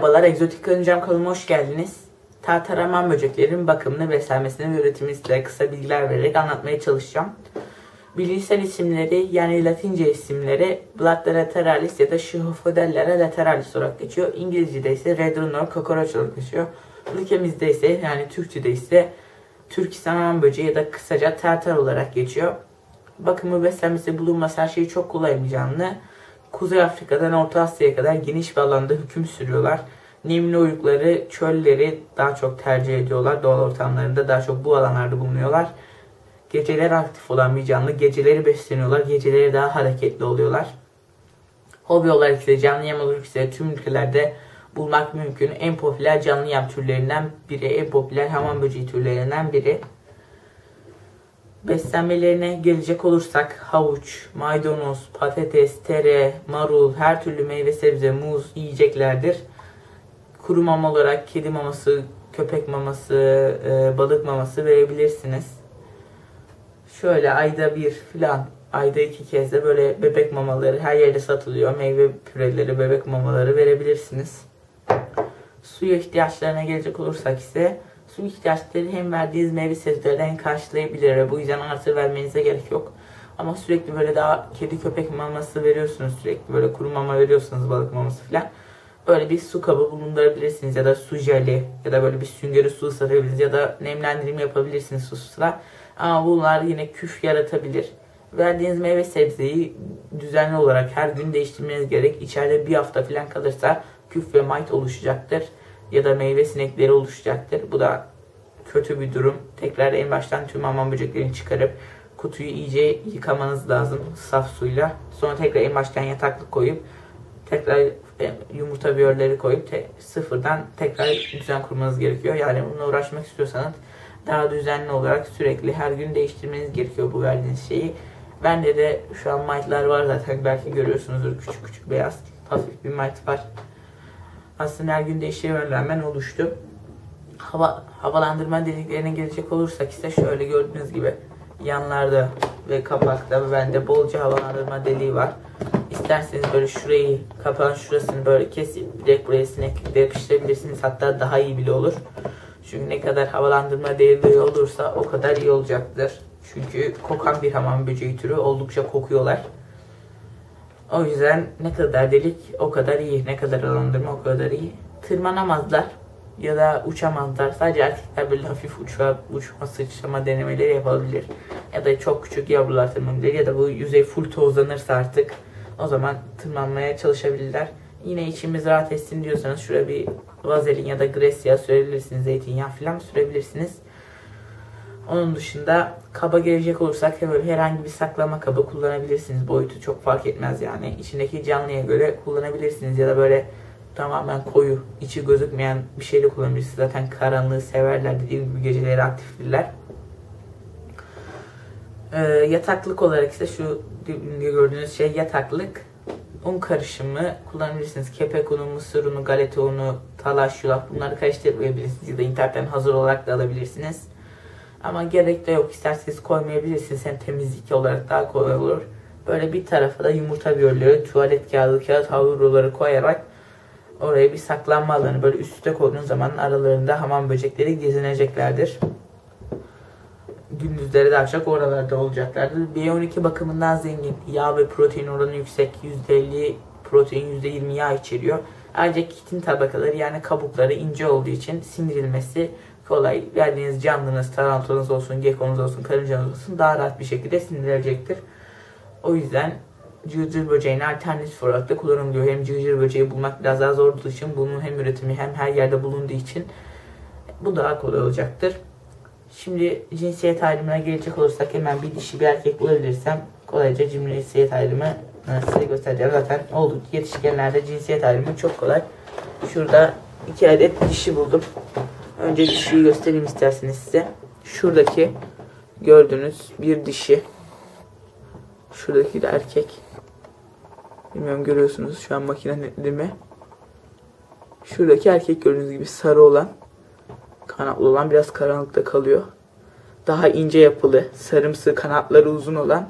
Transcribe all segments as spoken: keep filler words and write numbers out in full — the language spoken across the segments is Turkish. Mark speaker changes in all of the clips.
Speaker 1: Merhabalar, Egzotik Karıncam kanalıma hoş geldiniz. Tartaraman böceklerin bakımını, beslenmesini ve üretimini size kısa bilgiler vererek anlatmaya çalışacağım. Bilimsel isimleri yani Latince isimleri Blatta lateralis ya da Schiophodellera lateralis olarak geçiyor. İngilizce'de ise Red Runner Cockroach olarak geçiyor. Ülkemizde ise yani Türkçe'de ise Türkistan hamam böceği ya da kısaca tartar olarak geçiyor. Bakımı, beslenmesi, bulunması her şeyi çok kolay bir canlı. Kuzey Afrika'dan Orta Asya'ya kadar geniş bir alanda hüküm sürüyorlar. Nemli oyukları, çölleri daha çok tercih ediyorlar. Doğal ortamlarında daha çok bu alanlarda bulunuyorlar. Geceleri aktif olan bir canlı. Geceleri besleniyorlar. Geceleri daha hareketli oluyorlar. Hobi olarak ise canlı yem olarak ise tüm ülkelerde bulmak mümkün. En popüler canlı yem türlerinden biri. En popüler hamam böceği türlerinden biri. Beslenmelerine gelecek olursak havuç, maydanoz, patates, tere, marul, her türlü meyve, sebze, muz yiyeceklerdir. Kuru mama olarak kedi maması, köpek maması, e, balık maması verebilirsiniz. Şöyle ayda bir filan, ayda iki kez de böyle bebek mamaları her yerde satılıyor. Meyve püreleri, bebek mamaları verebilirsiniz. Suya ihtiyaçlarına gelecek olursak ise su ihtiyaçları hem verdiğiniz meyve sebzelerden karşılayabilir. Bu yüzden artı vermenize gerek yok. Ama sürekli böyle daha kedi köpek maması veriyorsunuz, sürekli böyle kuru mama veriyorsunuz, balık maması falan. Böyle bir su kabı bulundurabilirsiniz ya da su jeli ya da böyle bir süngeri su ısıtabilirsiniz ya da nemlendirme yapabilirsiniz susuzla. Ama bunlar yine küf yaratabilir. Verdiğiniz meyve sebzeyi düzenli olarak her gün değiştirmeniz gerek. İçeride bir hafta falan kalırsa küf ve mite oluşacaktır. Ya da meyve sinekleri oluşacaktır. Bu da kötü bir durum. Tekrar en baştan tüm hamam böceklerini çıkarıp kutuyu iyice yıkamanız lazım saf suyla. Sonra tekrar en baştan yataklık koyup tekrar yumurta viyörleri koyup te sıfırdan tekrar düzen kurmanız gerekiyor. Yani bununla uğraşmak istiyorsanız daha düzenli olarak sürekli her gün değiştirmeniz gerekiyor bu verdiğiniz şeyi. Bende de şu an mite'lar var zaten, belki görüyorsunuzdur, küçük küçük beyaz hafif bir mite var. Aslında her gün değiştirmeme rağmen oluştu. Hava, havalandırma deliklerine gelecek olursak ise şöyle gördüğünüz gibi yanlarda ve kapakta bende bolca havalandırma deliği var. İsterseniz böyle şurayı, kapağın şurasını böyle kesip direkt buraya sineklikle yapıştırabilirsiniz. Hatta daha iyi bile olur. Çünkü ne kadar havalandırma delikleri olursa o kadar iyi olacaktır. Çünkü kokan bir hamam böceği türü, oldukça kokuyorlar. O yüzden ne kadar delik o kadar iyi, ne kadar havalandırma o kadar iyi. Tırmanamazlar ya da uçamazlar. Sadece erkekler böyle hafif uçma, uçma sıçrama denemeleri yapabilir. Ya da çok küçük yavrular tırmanabilir ya da bu yüzey full tozlanırsa artık o zaman tırmanmaya çalışabilirler. Yine içimiz rahat etsin diyorsanız şuraya bir vazelin ya da gres yağı sürebilirsiniz, zeytinyağı falan sürebilirsiniz. Onun dışında kaba gelecek olursak böyle herhangi bir saklama kabı kullanabilirsiniz. Boyutu çok fark etmez yani. İçindeki canlıya göre kullanabilirsiniz ya da böyle tamamen koyu, içi gözükmeyen bir şeyle kullanabilirsiniz. Zaten karanlığı severler, dediğim gibi geceleri aktiftirler. Ee, yataklık olarak ise şu gördüğünüz şey yataklık. Un karışımı kullanabilirsiniz. Kepek unu, mısır unu, galeta unu, talaş, yulaf, bunları karıştırabilirsiniz ya da internetten hazır olarak da alabilirsiniz. Ama gerek de yok. İsterseniz koymayabilirsiniz. Hem temizlik olarak daha kolay olur. Böyle bir tarafa da yumurta viyörleri, tuvalet kağıdı, kağıt havluları koyarak oraya bir saklanma alanı böyle üst üste koyduğunuz zaman aralarında hamam böcekleri gezineceklerdir. Gündüzleri daha çok oralarda olacaklardır. B on iki bakımından zengin. Yağ ve protein oranı yüksek. yüzde elli protein, yüzde yirmi yağ içeriyor. Ayrıca kitin tabakaları yani kabukları ince olduğu için sindirilmesi kolay. Verdiğiniz canlınız, tarantulanız olsun, gekonuz olsun, karıncanız olsun daha rahat bir şekilde sindirilecektir. O yüzden cırcır böceğini alternatif olarak da kullanılıyor. Hem cırcır böceği bulmak biraz daha zor olduğu için, bunun hem üretimi hem her yerde bulunduğu için bu daha kolay olacaktır. Şimdi cinsiyet ayrımına gelecek olursak hemen bir dişi bir erkek bulabilirsem kolayca cinsiyet ayrımı size göstereceğim. Zaten olduk yetişkenlerde cinsiyet ayrımı çok kolay. Şurada iki adet dişi buldum. Önce dişiyi göstereyim isterseniz size. Şuradaki gördüğünüz bir dişi. Şuradaki de erkek. Bilmiyorum görüyorsunuz şu an makine netlemi. Şuradaki erkek gördüğünüz gibi sarı olan, kanatlı olan, biraz karanlıkta kalıyor. Daha ince yapılı, sarımsı, kanatları uzun olan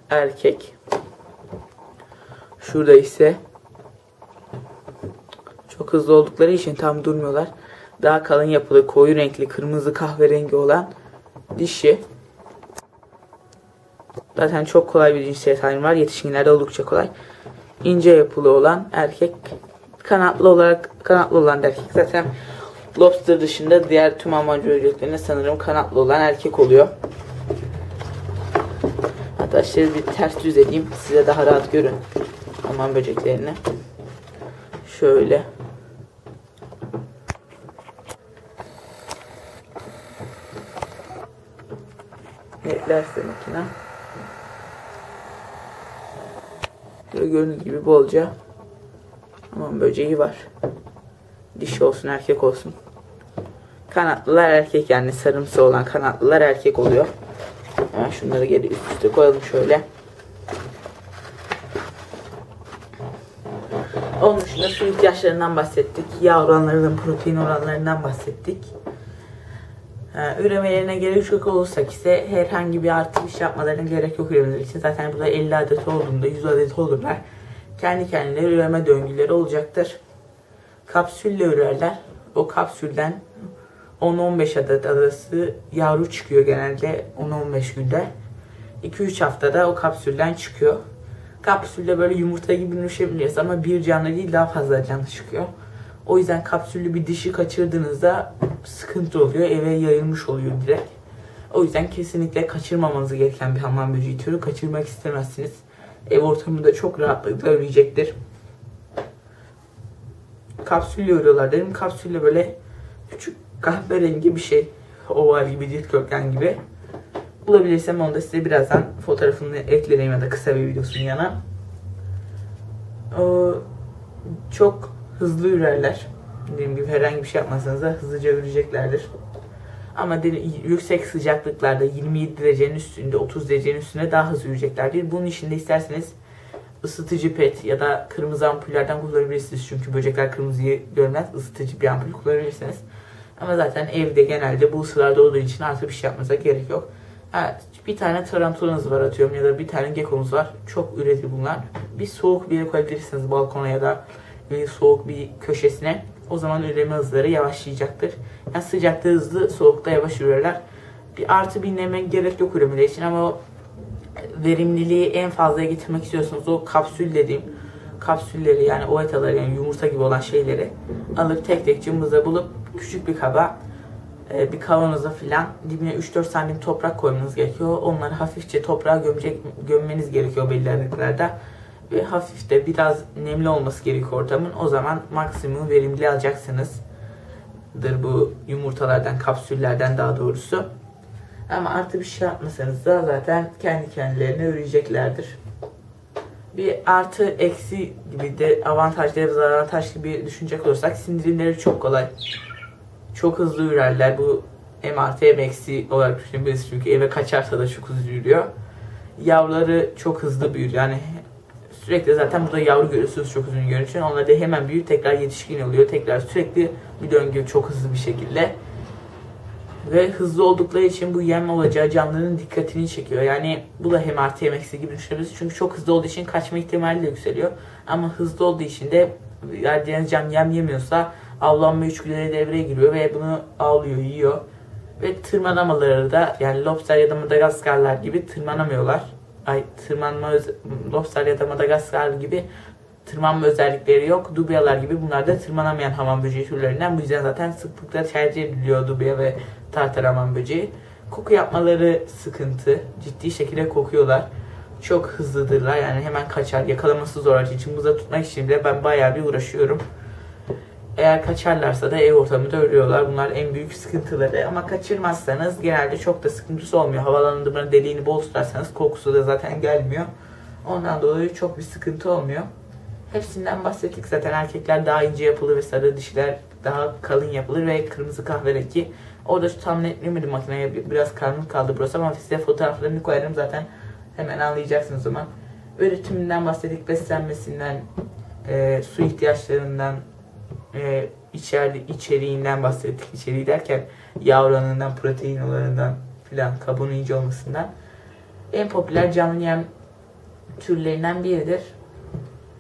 Speaker 1: erkek. Şurada ise Çok hızlı oldukları için tam durmuyorlar. Daha kalın yapılı, koyu renkli, kırmızı kahverengi olan dişi. Zaten çok kolay bir cinsiyet ayrımı var. Yetişkinlerde oldukça kolay. İnce yapılı olan erkek, kanatlı olarak kanatlı olan erkek. Zaten lobster dışında diğer tüm hamam böceklerine sanırım kanatlı olan erkek oluyor. Hatta şöyle bir ters düz edeyim. Size daha rahat görün hamam böceklerini. Şöyle. Netlerse makine. Böyle gördüğünüz gibi bolca hamam böceği var. Dişi olsun erkek olsun. Kanatlılar erkek, yani sarımsı olan kanatlılar erkek oluyor. Hemen şunları geri üst üste koyalım şöyle. Onun dışında su ihtiyaçlarından bahsettik. Yağ oranlarından, protein oranlarından bahsettik. Ee, üremelerine gelecek olursak ise herhangi bir artı bir şey yapmalarına gerek yok üremeleri için. Zaten burada elli adet olduğunda yüz adet olurlar. Kendi kendine üreme döngüleri olacaktır. Kapsülle ürerler. O kapsülden on on beş adet arası yavru çıkıyor genelde on on beş günde. iki üç haftada o kapsülden çıkıyor. Kapsülde böyle yumurta gibi dönüşebiliyoruz ama bir canlı değil, daha fazla canlı çıkıyor. O yüzden kapsüllü bir dişi kaçırdığınızda sıkıntı oluyor. Eve yayılmış oluyor direkt. O yüzden kesinlikle kaçırmamanız gereken bir hamam böceği türü. Kaçırmak istemezsiniz. Ev ortamında çok rahatlıkla üreyecektir. Kapsülle örüyorlar dedim. Kapsülle böyle küçük kahverengi bir şey. Oval gibi, cilt kökgen gibi. Bulabilirsem onu da size birazdan fotoğrafını eklerim ya da kısa bir videosunu yana. O, çok hızlı ürerler. Dediğim gibi herhangi bir şey yapmasanız da hızlıca üreceklerdir. Ama yüksek sıcaklıklarda yirmi yedi derecenin üstünde, otuz derecenin üstünde daha hızlı üreceklerdir. Bunun için de isterseniz ısıtıcı pet ya da kırmızı ampullerden kullanabilirsiniz. Çünkü böcekler kırmızıyı görmez. Isıtıcı bir ampul kullanabilirsiniz. Ama zaten evde genelde bu ısılarda olduğu için artık bir şey yapmanıza gerek yok. Ha, bir tane tarantulanız var atıyorum ya da bir tane gekonuz var. Çok üretir bunlar. Bir soğuk bir yere koyabilirsiniz, balkona ya da bir soğuk bir köşesine. O zaman üreme hızları yavaşlayacaktır. Yani sıcakta hızlı, soğukta yavaş ürerler. Bir artı bir neme gerek yok üremeleri için ama o verimliliği en fazlaya getirmek istiyorsanız o kapsül dediğim kapsülleri, yani ovetaları, yani yumurta gibi olan şeyleri alıp tek tek cımbızla bulup küçük bir kaba, bir kavanoza filan dibine üç dört santim toprak koymanız gerekiyor. Onları hafifçe toprağa gömecek, gömmeniz gerekiyor belli aralıklarda. Ve hafif de biraz nemli olması gerekiyor ortamın. O zaman maksimum verimli alacaksınızdır bu yumurtalardan, kapsüllerden daha doğrusu. Ama artı bir şey yapmasanız da zaten kendi kendilerine üreyeceklerdir. Bir artı eksi gibi de avantajlı ve dezavantaj gibi düşünecek olursak sindirimleri çok kolay. Çok hızlı ürerler. Bu hem artı hem eksi olarak düşünebiliriz. Çünkü eve kaçarsa da çok hızlı yürüyor. Yavruları çok hızlı büyür. Yani sürekli zaten burada yavru görüyorsunuz çok uzun görünüyor için. Onlar da hemen büyür, tekrar yetişkin oluyor. Tekrar sürekli bir döngü çok hızlı bir şekilde. Ve hızlı oldukları için bu yem olacağı canlının dikkatini çekiyor. Yani bu da hem artı hem eksi gibi düşünebiliriz. Çünkü çok hızlı olduğu için kaçma ihtimali de yükseliyor. Ama hızlı olduğu için de verdiğiniz can yem yemiyorsa avlanma içgüdüleri devreye giriyor ve bunu avlıyor, yiyor. Ve tırmanamaları da, yani lobster ya da Madagaskarlar gibi tırmanamıyorlar. Ay tırmanma lobster ya da Madagaskar gibi tırmanma özellikleri yok. Dubyalar gibi bunlar da tırmanamayan hamam böceği türlerinden. Bu yüzden zaten sıklıkla tercih ediliyor dubya ve tartar hamam böceği. Koku yapmaları sıkıntı. Ciddi şekilde kokuyorlar. Çok hızlıdırlar. Yani hemen kaçar. Yakalaması zor olduğu için, buza tutmak için bile ben bayağı bir uğraşıyorum. Eğer kaçarlarsa da ev ortamında ölüyorlar. Bunlar en büyük sıkıntıları. Ama kaçırmazsanız genelde çok da sıkıntısı olmuyor. Havalandırmanın deliğini bol tutarsanız kokusu da zaten gelmiyor. Ondan dolayı çok bir sıkıntı olmuyor. Hepsinden bahsettik zaten. Erkekler daha ince yapılır ve sarı, dişiler daha kalın yapılır ve kırmızı kahverengi. Orada şu tam netleyemedim makineye. Biraz karanlık kaldı burası ama size fotoğraflarını koyarım zaten. Hemen anlayacaksınız o zaman. Üretiminden bahsettik. Beslenmesinden, e, su ihtiyaçlarından, e, içeri, içeriğinden bahsettik. İçeriği derken yağ oranından, protein oranından filan, kabuğunun ince olmasından. En popüler canlı yem türlerinden biridir.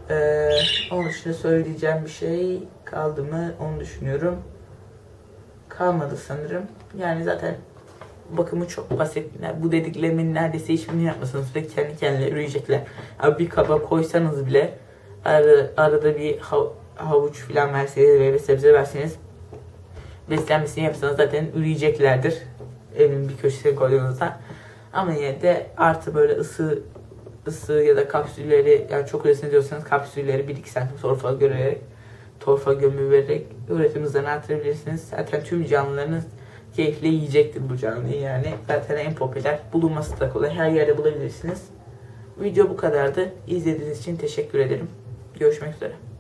Speaker 1: Ee, onun dışında söyleyeceğim bir şey kaldı mı onu düşünüyorum. Kalmadı sanırım. Yani zaten bakımı çok basit. Yani bu dediklerimin neredeyse hiçbirini yapmasanız bile kendi kendine üreyecekler. Abi bir kaba koysanız bile arada, arada bir hav havuç falan verseniz ve sebze verseniz, beslenmesini yapsanız zaten üreyeceklerdir. Evin bir köşesine koyduğunuzda. Ama yine de artı böyle ısı ısı ya da kapsülleri, yani çok üresin diyorsanız kapsülleri bir iki santim torfa görerek, torfa gömü vererek üretim hızlarını artırabilirsiniz. Zaten tüm canlılarınız keyifle yiyecektir bu canlıyı yani. Zaten en popüler, bulunması da kolay, her yerde bulabilirsiniz. Video bu kadardı. İzlediğiniz için teşekkür ederim. Görüşmek üzere.